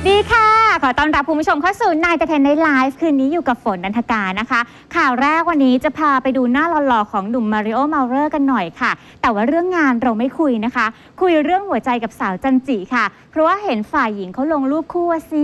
ดีค่ะขอต้อนรับคุณผู้ชมเข้าสู่นายเทนในไลฟ์คืนนี้อยู่กับฝนนันทการนะคะข่าวแรกวันนี้จะพาไปดูหน้าหล่อๆของหนุ่มมาริโอ เมาเลอร์กันหน่อยค่ะแต่ว่าเรื่องงานเราไม่คุยนะคะคุยเรื่องหัวใจกับสาวจันจิค่ะเพราะว่าเห็นฝ่ายหญิงเขาลงรูปคู่สิ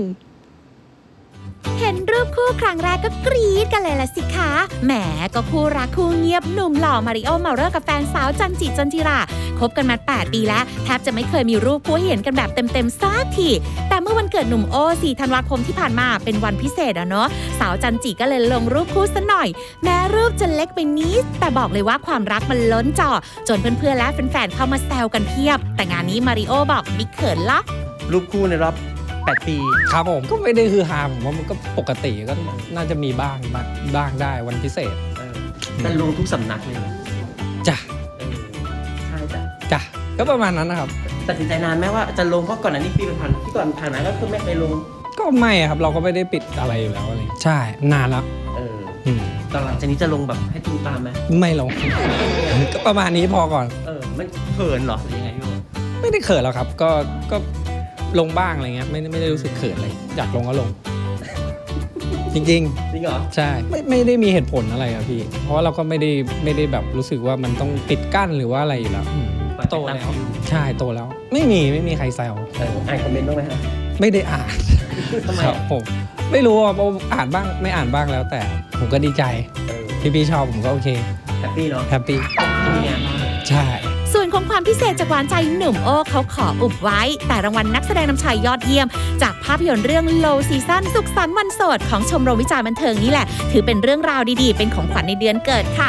เห็นรูปคู่ครั้งแรกก็กรี๊ดกันเลยละสิคะแหมก็คู่รักคู่เงียบหนุ่มหล่อมาริโอ เมาเลอร์กับแฟนสาวจันจิจันจิราคบกันมา8 ปีแล้วแทบจะไม่เคยมีรูปคู่เห็นกันแบบเต็มๆสักทีแต่เมื่อวันเกิดหนุ่มโอ4 ธันวาคมที่ผ่านมาเป็นวันพิเศษเนาะสาวจันจิก็เลยลงรูปคู่ซะหน่อยแม้รูปจะเล็กไปนิดแต่บอกเลยว่าความรักมันล้นจอจนเพื่อนๆและแฟนๆเข้ามาแซวกันเพียบแต่งานนี้มาริโอบอกไม่เขินละรูปคู่ในรอบ8 ปีครับผมก็ไม่ได้คือฮาผมว่ามันก็ปกติก็น่าจะมีบ้างได้วันพิเศษแต่ลงทุกสำนักเลยจ้ะใช่จ้ะก็ประมาณนั้นนะครับตัดสินใจนานไหมว่าจะลงเพราะก่อนอันนี้ปีผ่านที่ก่อนผ่านนั้นก็คือไม่เคยลงก็ไม่ครับเราก็ไม่ได้ปิดอะไรอยู่แล้วอะไรใช่นานแล้วตอนหลังจากนี้จะลงแบบให้ตูตามไหมไม่ลง ก็ประมาณนี้พอก่อนมันเขินหรอหรือยังไงพี่ไม่ได้เขินหรอกครับก็ลงบ้างอะไรเงี้ยไม่ได้รู้สึกเขินอะไรอยากลงก็ลงจริงเหรอใช่ไม่ได้มีเหตุผลอะไรอะพี่เพราะว่าเราก็ไม่ได้แบบรู้สึกว่ามันต้องปิดกั้นหรือว่าอะไรอยู่แล้วโตแล้วใช่โตแล้วไม่มีใครแซวอ่านคอมเมนต์บ้างไหมฮะไม่ได้อ่านทำไมผมไม่รู้ว่าอ่านบ้างไม่อ่านบ้างแล้วแต่ผมก็ดีใจพี่ชอบผมก็โอเคแฮปปี้เนาะแฮปปี้ใช่ส่วนของความพิเศษจากหวานใจหนุ่มโอเขาขออุบไว้แต่รางวัลนักแสดงนำชายยอดเยี่ยมจากภาพยนตร์เรื่อง Low Season สุขสันต์วันโสดของชมรมวิจารณ์บันเทิงนี่แหละถือเป็นเรื่องราวดีๆเป็นของขวัญในเดือนเกิดค่ะ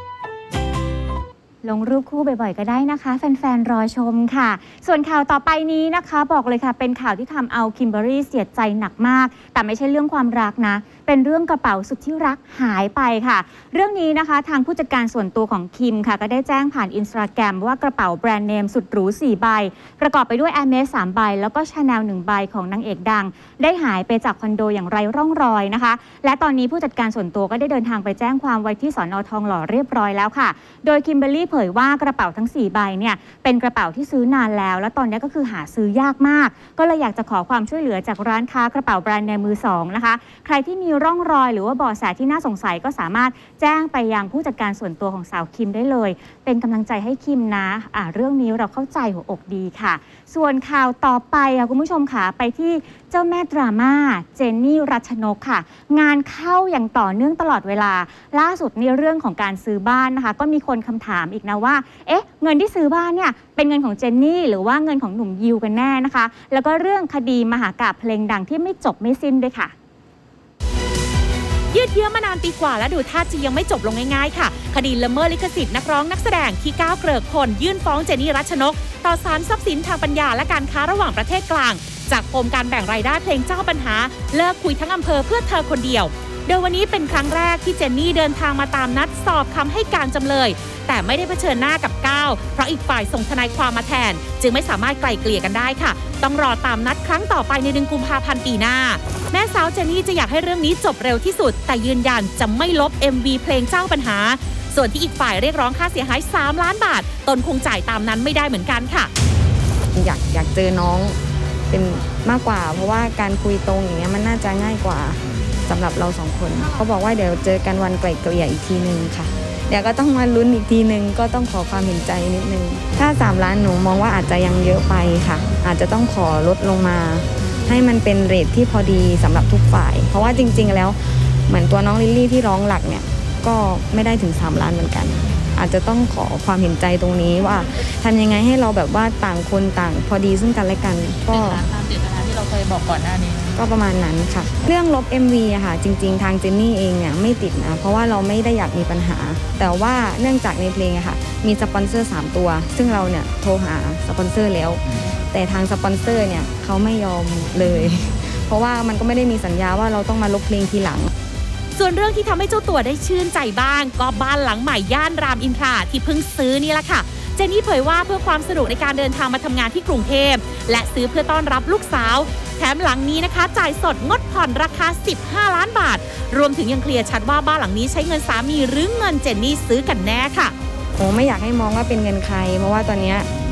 ลงรูปคู่บ่อยๆก็ได้นะคะแฟนๆรอชมค่ะส่วนข่าวต่อไปนี้นะคะบอกเลยค่ะเป็นข่าวที่ทำเอาคิมเบอรรี่เสียใจหนักมากแต่ไม่ใช่เรื่องความรักนะเป็นเรื่องกระเป๋าสุดที่รักหายไปค่ะเรื่องนี้นะคะทางผู้จัดการส่วนตัวของคิมค่ะก็ได้แจ้งผ่าน Instagram ว่ากระเป๋าแบรนด์เนมสุดหรู4 ใบประกอบไปด้วย Hermes 3 ใบแล้วก็ Chanel 1 ใบของนางเอกดังได้หายไปจากคอนโดอย่างไร้ร่องรอยนะคะและตอนนี้ผู้จัดการส่วนตัวก็ได้เดินทางไปแจ้งความไว้ที่สน.ทองหล่อเรียบร้อยแล้วค่ะโดยคิมเบอรรี่เผยว่ากระเป๋าทั้ง4 ใบเนี่ยเป็นกระเป๋าที่ซื้อนานแล้วและตอนนี้ก็คือหาซื้อยากมากก็เลยอยากจะขอความช่วยเหลือจากร้านค้ากระเป๋าแบรนด์เนมมือ2นะคะใครที่มีร่องรอยหรือว่าเบาะแสที่น่าสงสัยก็สามารถแจ้งไปยังผู้จัดการส่วนตัวของสาวคิมได้เลยเป็นกำลังใจให้คิมนะเรื่องนี้เราเข้าใจหัวอกดีค่ะส่วนข่าวต่อไปค่ะคุณผู้ชมค่ะไปที่เจ้าแม่ดราม่าเจนนี่รัชนกค่ะงานเข้าอย่างต่อเนื่องตลอดเวลาล่าสุดในเรื่องของการซื้อบ้านนะคะก็มีคนคำถามอีกนะว่าเงินที่ซื้อบ้านเนี่ยเป็นเงินของเจนนี่หรือว่าเงินของหนุ่มยิวกันแน่นะคะแล้วก็เรื่องคดีมหากาพย์เพลงดังที่ไม่จบไม่สิ้นด้วยค่ะยืดเยื้อมานานปีกว่าและดูท่าจะยังไม่จบลงง่ายๆค่ะคดีละเมิดลิขสิทธิ์นักร้องนักแสดงที่ก้าวเกริกพลยื่นฟ้องเจนนี่รัชนกต่อศาลทรัพย์สินทางปัญญาและการค้าระหว่างประเทศกลางจากปมการแบ่งรายได้เพลงเจ้าปัญหาเลิกคุยทั้งอำเภอเพื่อเธอคนเดียวโดยวันนี้เป็นครั้งแรกที่เจนนี่เดินทางมาตามนัดสอบคำให้การจำเลยแต่ไม่ได้เผชิญหน้ากับก้าวเพราะอีกฝ่ายส่งทนายความมาแทนจึงไม่สามารถไกล่เกลี่ยกันได้ค่ะต้องรอตามนัดครั้งต่อไปในเดือนกุมภาพันธ์ปีหน้าแม่สาวเจนนี่จะอยากให้เรื่องนี้จบเร็วที่สุดแต่ยืนยันจะไม่ลบ MV เพลงเจ้าปัญหาส่วนที่อีกฝ่ายเรียกร้องค่าเสียหาย3 ล้านบาทตนคงจ่ายตามนั้นไม่ได้เหมือนกันค่ะอยากเจอน้องเป็นมากกว่าเพราะว่าการคุยตรงอย่างเงี้ยมันน่าจะง่ายกว่าสำหรับเรา2 คนเขาบอกว่าเดี๋ยวเจอกันวันไกล่เกลี่ยอีกทีนึงค่ะเดี๋ยวก็ต้องมาลุ้นอีกทีนึงก็ต้องขอความเห็นใจนิดนึงถ้า3 ล้านหนูมองว่าอาจจะยังเยอะไปค่ะอาจจะต้องขอลดลงมาให้มันเป็นเรทที่พอดีสำหรับทุกฝ่ายเพราะว่าจริงๆแล้วเหมือนตัวน้องลิลลี่ที่ร้องหลักเนี่ยก็ไม่ได้ถึง3 ล้านเหมือนกันอาจจะต้องขอความเห็นใจตรงนี้ว่าทำยังไงให้เราแบบว่าต่างคนต่างพอดีซึ่งกันและกันก็ตามเจตนาที่เราเคยบอกก่อนหน้านี้ก็ประมาณนั้นค่ะเรื่องลบ MV อะค่ะจริงๆทางเจนนี่เองเนี่ยไม่ติดนะเพราะว่าเราไม่ได้อยากมีปัญหาแต่ว่าเนื่องจากในเพลงอะค่ะมีสปอนเซอร์3 ตัวซึ่งเราเนี่ยโทรหาสปอนเซอร์แล้วแต่ทางสปอนเซอร์เนี่ยเขาไม่ยอมเลยเพราะว่ามันก็ไม่ได้มีสัญญาว่าเราต้องมาลบเพลงทีหลังส่วนเรื่องที่ทำให้เจ้าตัวได้ชื่นใจบ้างก็บ้านหลังใหม่ย่านรามอินทราที่เพิ่งซื้อนี่แหละค่ะเจนนี่เผยว่าเพื่อความสะดวกในการเดินทางมาทำงานที่กรุงเทพและซื้อเพื่อต้อนรับลูกสาวแถมหลังนี้นะคะจ่ายสดงดผ่อนราคา15 ล้านบาทรวมถึงยังเคลียร์ชัดว่าบ้านหลังนี้ใช้เงินสามีหรือเงินเจนนี่ซื้อกันแน่ค่ะไม่อยากให้มองว่าเป็นเงินใครเพราะว่าตอนนี้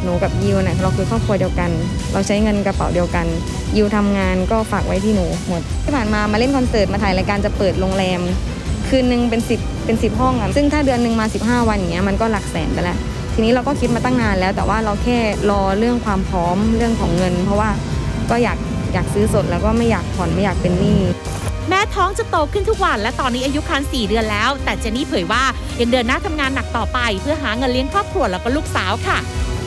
หนูกับยิวเนี่ยเราคือครอบครัวเดียวกันเราใช้เงินกระเป๋าเดียวกันยิวทำงานก็ฝากไว้ที่หนูหมดที่ผ่านมาเล่นคอนเสิร์ตมาถ่ายรายการจะเปิดโรงแรมคืนนึงเป็น10ห้องซึ่งถ้าเดือนนึงมา15วันอย่างเงี้ยมันก็หลักแสนไปแล้วทีนี้เราก็คิดมาตั้งนานแล้วแต่ว่าเราแค่รอเรื่องความพร้อมเรื่องของเงินเพราะว่าก็อยากซื้อสดแล้วก็ไม่อยากผ่อนไม่อยากเป็นหนี้แม้ท้องจะโตขึ้นทุกวันและตอนนี้อายุครรภ์4 เดือนแล้วแต่เจนนี่เผยว่ายังเดินหน้าทำงานหนักต่อไปเพื่อหาเงินเลี้ยงครอบครัวแล้วก็ลูกสาวค่ะ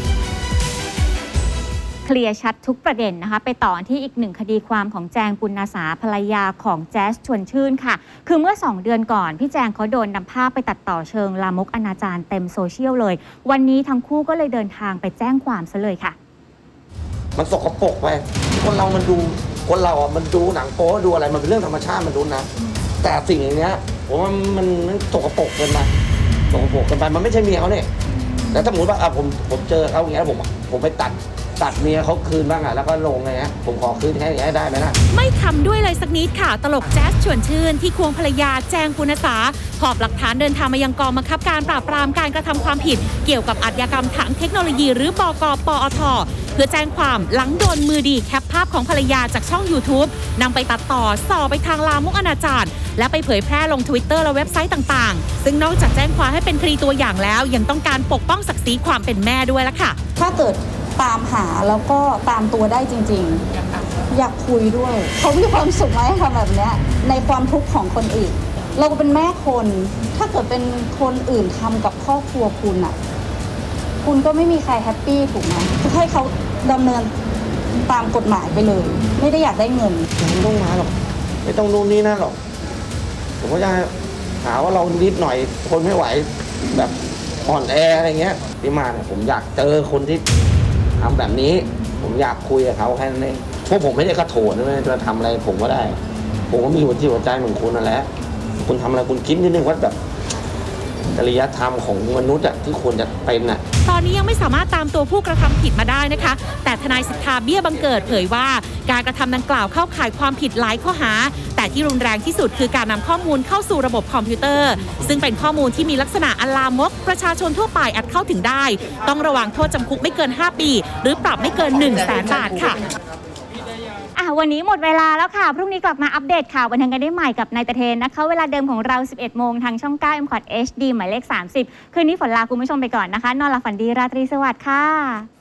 เคลียร์ชัดทุกประเด็นนะคะไปต่อที่อีกหนึ่งคดีความของแจงปุณณสาภรรยาของแจ๊สชวนชื่นค่ะคือเมื่อ2 เดือนก่อนพี่แจงเขาโดนนำภาพไปตัดต่อเชิงลามกอนาจารเต็มโซเชียลเลยวันนี้ทั้งคู่ก็เลยเดินทางไปแจ้งความซะเลยค่ะมันสกปรกไปคนเรามันดูหนังโป๊ดูอะไรมันเป็นเรื่องธรรมชาติมันดูนะแต่สิ่งอย่างเนี้ยผมว่ามันสกปรกเกินไปมันไม่ใช่เมียเขาเนี่ยแต่ถ้าสมมติว่าผมเจอเขาอย่างเงี้ยผมไปตัดเมียเขาคืนบ้างแล้วก็ลงไงฮะผมขอคืนแค่อย่างนี้ได้ไหมนะไม่ทำด้วยเลยสักนิดค่ะตลกแจ๊สชวนชื่นที่ควงภรรยาแจงปุณณสาหอบหลักฐานเดินทางมายังกองบังคับการปราบปรามการกระทำความผิดเกี่ยวกับอาชญากรรมทางเทคโนโลยีหรือบก.ปอท.เพื่อแจ้งความหลังโดนมือดีแคปภาพของภรรยาจากช่อง YouTube นำไปตัดต่อส่อไปทางลามกอนาจารและไปเผยแพร่ลง Twitter และเว็บไซต์ต่างๆซึ่งนอกจากแจ้งความให้เป็นคดีตัวอย่างแล้วยังต้องการปกป้องศักดิ์ศรีความเป็นแม่ด้วยละค่ะถ้าเกิดตามหาแล้วก็ตามตัวได้จริงๆอยากคุยด้วยเขามีความสุขไหมทำแบบนี้ในความทุกข์ของคนอื่นเราเป็นแม่คนถ้าเกิดเป็นคนอื่นทำกับครอบครัวคุณอ่ะคุณก็ไม่มีใครแฮปปี้ถูกไหมให้เขาดำเนินตามกฎหมายไปเลยไม่ได้อยากได้เงินไม่ต้องมาหรอกไม่ต้องนู่นนี่นั่นหรอกผมก็จะหาว่าเรานิดหน่อยทนไม่ไหวแบบอ่อนแออะไรเงี้ยที่มาเนี่ยผมอยากเจอคนที่ทำแบบนี้ผมอยากคุยกับเขาแค่นั้นเองพวกผมไม่ได้กระโถนไม่ได้จะทำอะไรผมก็ได้ผมก็มีหัวใจเหมือนคุณนั่นแหละคุณทำอะไรคุณคิดนิดนึงว่าแบบจริยธรรมของมนุษย์ที่ควรจะเป็นน่ะตอนนี้ยังไม่สามารถตามตัวผู้กระทำผิดมาได้นะคะแต่ทนายสิทธาเบี้ยบังเกิดเผยว่าการกระทำดังกล่าวเข้าข่ายความผิดหลายข้อหาแต่ที่รุนแรงที่สุดคือการนำข้อมูลเข้าสู่ระบบคอมพิวเตอร์ซึ่งเป็นข้อมูลที่มีลักษณะอันลามกประชาชนทั่วไปอาจเข้าถึงได้ต้องระวังโทษจำคุกไม่เกิน5 ปีหรือปรับไม่เกิน 100,000 บาทค่ะวันนี้หมดเวลาแล้วค่ะพรุ่งนี้กลับมาอัปเดตข่าวบันเทิงกันได้ใหม่กับนายตะเทนนะคะเวลาเดิมของเรา 11 โมงทางช่อง 9 MCOT HD หมายเลข 30คืนนี้ฝนลาคุณผู้ชมไปก่อนนะคะนอนหลับฝันดีราตรีสวัสดิ์ค่ะ